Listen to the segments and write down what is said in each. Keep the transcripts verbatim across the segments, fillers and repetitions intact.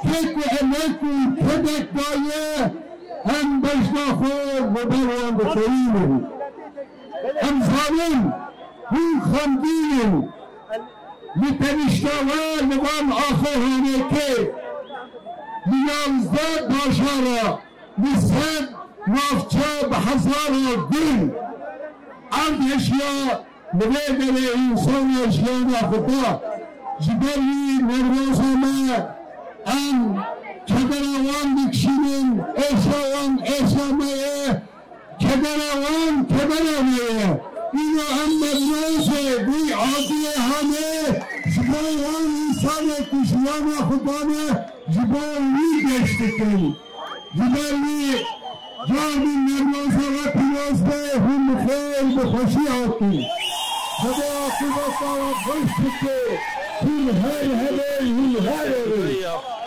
tek ve emekli köpek daye hem beşnafı ve beyandı seyimin. Hem zalim, hün hamdinin, liperiştava livan ahirhaneke, liyazda başara, lised nafça behazara din, ard eşya, müvedere insan eşyana khuda, jiberi nervozame, en kederavan dikşinin eşyavan eşyameye, kederavan kederameye, İna emmernoze bu adiye hane, jibavan insan etmişlama khudane, jibavi geçtikin. Jibavi Cami nervoze ve pilozde hüm khayl bu hoşi aati. Hada akıbata ve hoş çıktı. Hül her hele hül her hele.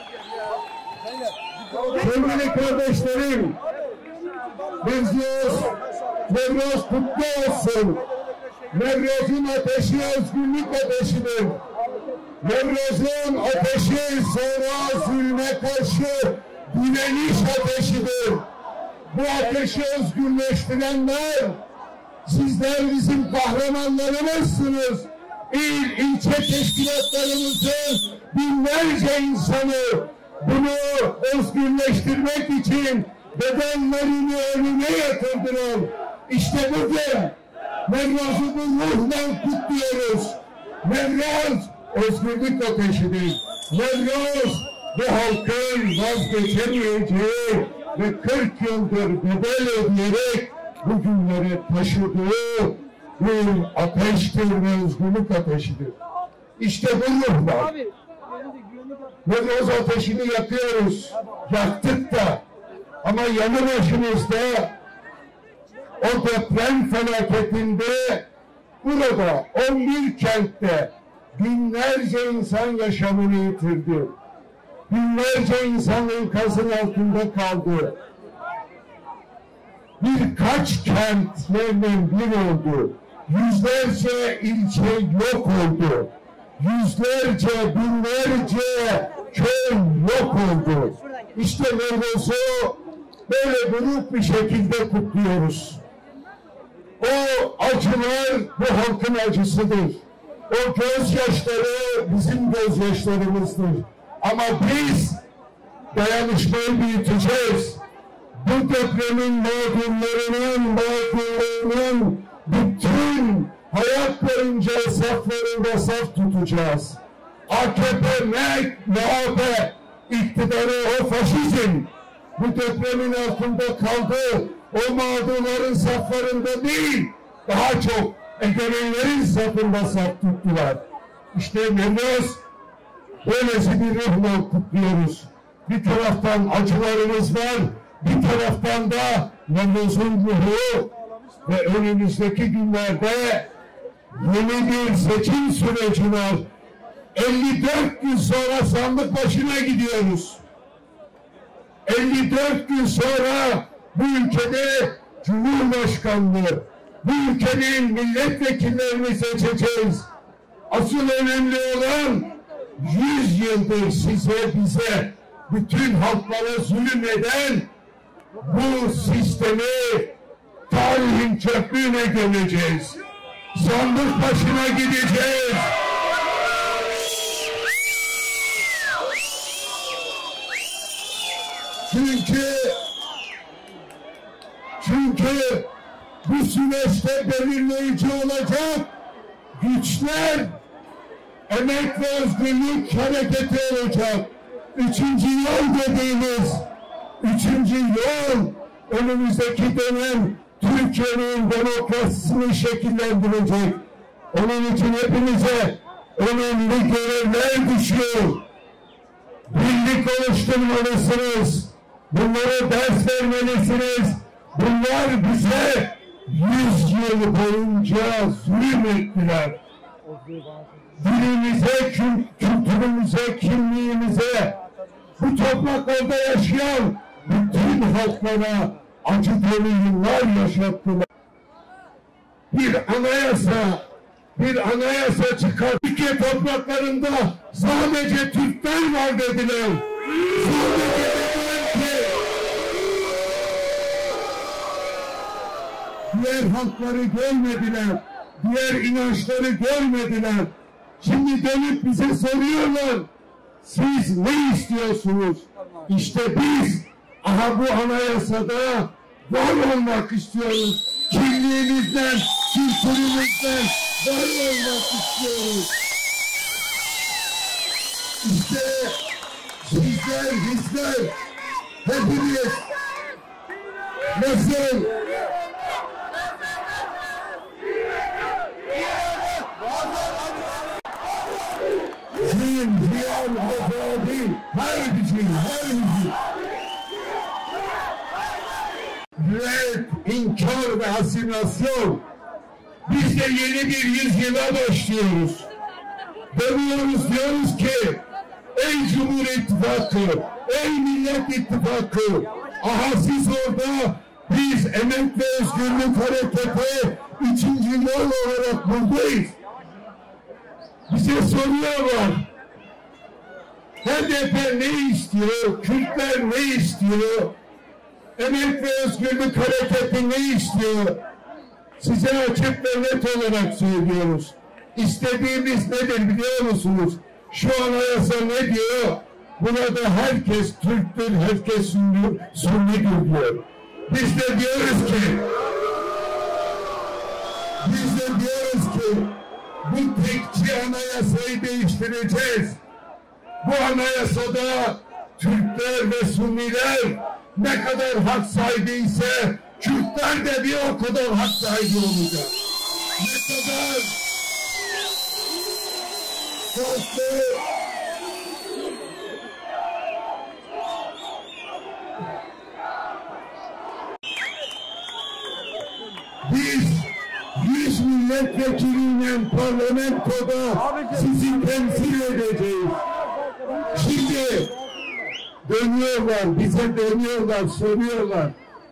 Sevgili kardeşlerim, Nevroz, Nevroz kutlu olsun. Nevroz'un ateşi özgürlük ateşidir. Nevroz'un ateşi sonra zulme karşı direniş ateşidir. Bu ateşi özgürleştirenler, sizler bizim kahramanlarımızsınız. İl, ilçe teşkilatlarımızın binlerce insanı bunu özgürleştirmek için bedenlerini önüne yatırdılar. İşte bugün Nevroz'u bu ruhla kutluyoruz. Nevroz özgürlük ateşidir. Nevroz bu halkın vazgeçemeyeceği ve kırk yıldır bedel ödeyerek bugünlere taşıdığı bir ateştir ve özgürlük ateşidir. İşte bu ruhla Nevroz ateşini yakıyoruz. Yaktık da ama yanı başımızda o deprem felaketinde burada on bir kentte binlerce insan yaşamını yitirdi. Binlerce insan enkazın altında kaldı. Birkaç kent yerle bir oldu. Yüzlerce ilçe yok oldu. Yüzlerce, binlerce köy yok oldu. İşte Nevroz'u böyle büyük bir şekilde kutluyoruz. O acılar bu halkın acısıdır. O gözyaşları bizim gözyaşlarımızdır. Ama biz dayanışmayı büyüteceğiz. Bu depremin mağdurlarının, mağdurlarının bütün hayat boyunca saflarında saf tutacağız. A K P, M H P iktidarı, o faşizm bu depremin altında kaldı. O mağdurların saflarında değil, daha çok egemenlerin safında saf tuttular. İşte Nevroz böylesi bir ruhla kutluyoruz. Bir taraftan acılarımız var, bir taraftan da Nevroz'un ruhu ve önümüzdeki günlerde yeni bir seçim süreci var. elli dört gün sonra sandık başına gidiyoruz. elli dört gün sonra bu ülkede Cumhurbaşkanlığı, bu ülkenin milletvekillerini seçeceğiz. Asıl önemli olan yüz yıldır size, bize, bütün halklara zulmeden bu sistemi tarihin çöplüğüne gömeceğiz. Sandık başına gideceğiz. Çünkü çünkü bu süreçte belirleyici olacak güçler emek ve özgürlük hareketi olacak. Üçüncü yol dediğimiz üçüncü yol önümüzdeki dönem Türkiye'nin demokrasisini şekillendirecek. Onun için hepimize önemli görevler düşüyor. Birlik oluşturmalısınız. Bunlara ders vermelisiniz. Bunlar bize yüz yıl boyunca zulüm ettiler. Dilimize, kültürümüze, kimliğimize, bu topraklarda yaşayan bütün halklara acı dolu yıllar yaşattılar. Bir anayasa, bir anayasa çıkar. Türkiye topraklarında sadece Türkler var dediler. Diğer halkları görmediler, diğer inançları görmediler. Şimdi dönüp bize soruyorlar, siz ne istiyorsunuz? İşte biz, aha bu anayasada var olmak istiyoruz. Kimliğimizden, kültürümüzden var olmak istiyoruz. İşte sizler, bizler, hepimiz nasıl Zin, ziyal, vefa değil, her bizim, her bizim. Rüyet, inkar ve asimilasyon. Biz de yeni bir yüzyıla başlıyoruz. Dönüyoruz, diyoruz ki, ey Cumhur İttifakı, ey Millet İttifakı, aha siz orada, biz Emek ve Özgürlük Hareketi üçüncü yol olarak buradayız. Bize soruyorlar, H D P ne istiyor, Kürtler ne istiyor, Emek ve Özgürlük Hareketi ne istiyor? Size açık ve net olarak söylüyoruz. İstediğimiz nedir biliyor musunuz? Şu anayasa ne diyor? Burada herkes Türktür, herkes Sünnidir diyor. Biz de diyoruz ki, biz de diyoruz ki, bu tekçi anayasayı değiştireceğiz. Bu anayasada Türkler ve Sünniler ne kadar hak sahibiyse Kürtler de bir o kadar hak sahibi olacak. Ne kadar farklı biz yüz milletvekiliyle parlamentoda sizi temsil edeceğiz. Şimdi dönüyorlar, bize dönüyorlar, soruyorlar.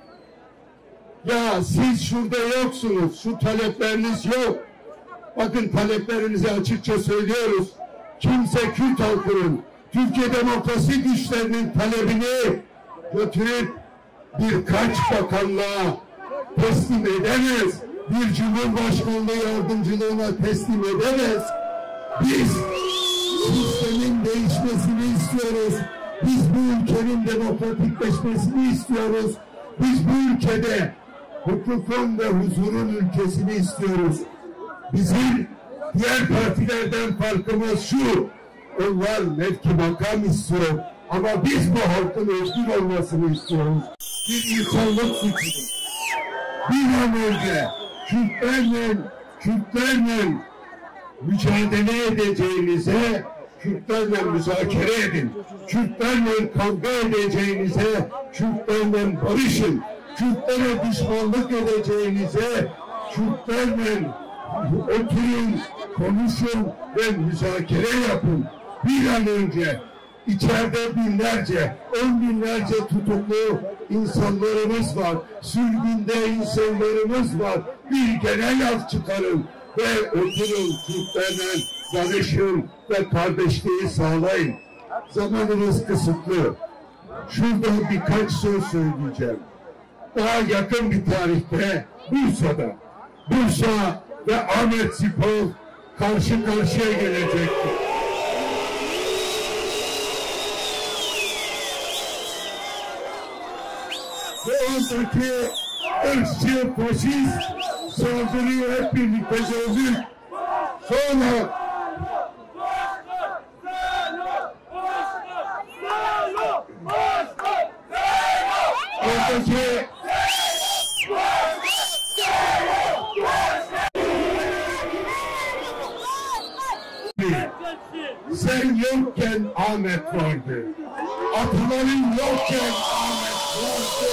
Ya siz şurada yoksunuz, şu talepleriniz yok. Bakın taleplerinizi açıkça söylüyoruz. Kimse Kürt halkının, Türkiye demokrasi güçlerinin talebini götürüp birkaç bakanlığa teslim edemez. Bir cumhurbaşkanlığı yardımcılığına teslim edemez. Biz sistemin değişmesini istiyoruz. Biz bu ülkenin demokratikleşmesini istiyoruz. Biz bu ülkede hukukun ve huzurun ülkesini istiyoruz. Bizim diğer partilerden farkımız şu, onlar mevki makam istiyor ama biz bu halkın özgür olmasını istiyoruz. Bir insanlık suçudur. Bir an önce Kürtlerle, Kürtlerle mücadele edeceğinize Kürtlerle müzakere edin. Kürtlerle kavga edeceğinize Kürtlerle barışın. Kürtlere düşmanlık edeceğinize Kürtlerle oturun, konuşun ve müzakere yapın. Bir an önce içeride binlerce, on binlerce tutuklu insanlarımız var. Sürgünde insanlarımız var. Bir genel af çıkarın ve oturun Kürtlerle barışın ve kardeşliği sağlayın. Zamanımız kısıtlı. Şurada birkaç söz söyleyeceğim. Daha yakın bir tarihte Bursa'da, Bursa ve Ahmet Spor karşı karşıya gelecektir. Ve oradaki ırkçı, faşist saldırıyı hep birlikte gördük. Sonra oradaki sen yokken Ahmet vardı. Ataların yokken Ahmet vardı.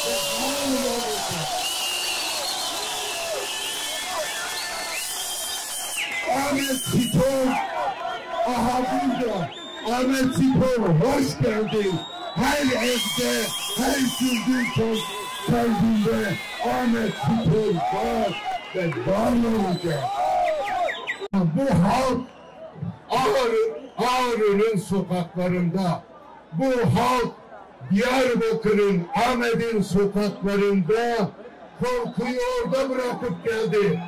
Ahmet Spor, aha burada. Ahmet Spor, hoş geldin. Her evde, her Kürdün kalbinde Ahmet Spor var ve var olacak. Bu halk Ağrı, Ağrı'nın sokaklarında bu halk Diyarbakır'ın, Ahmet'in sokaklarında korkuyu orada bırakıp geldi.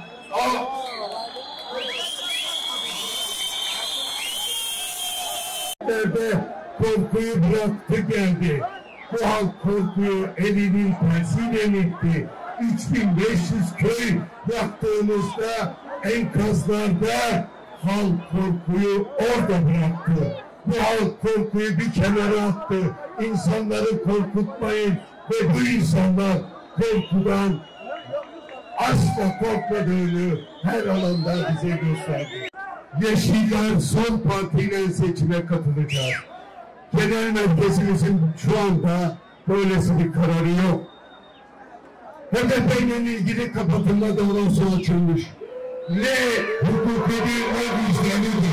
Nerede korkuyu bıraktı geldi. Bu halk korkuyu elinin tersiyle itti. üç bin beş yüz köy yaktığımızda enkazlarda halk korkuyu orada bıraktı. Bu halk korkuyu bir kenara attı. İnsanları korkutmayın ve bu insanlar korkudan asla korkmadığını her alanda bize gösterdi. Yeşiller son partiyle seçime katılacağız. Genel merkezimizin şu anda böylesi bir kararı yok. H D P ile ilgili kapatılma davası açılmış. Ne hukukidir ne vicdanidir.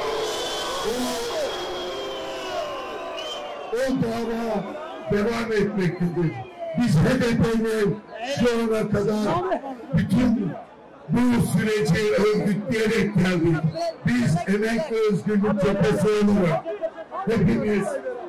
O, o dava devam etmektedir. Biz H D P ile şu ana kadar bütün bu süreci örgütleyerek geldik. Biz Emek ve Özgürlük Cephesi olarak hepimiz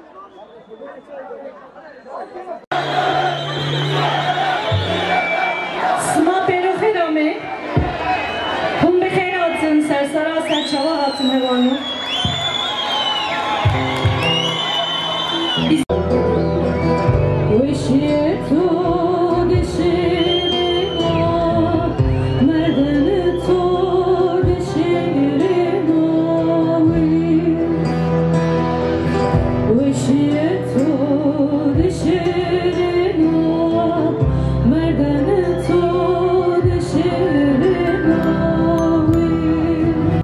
Sma Perofe Dame Kum Bekher Atın Sersara Serçava Atın Hevanu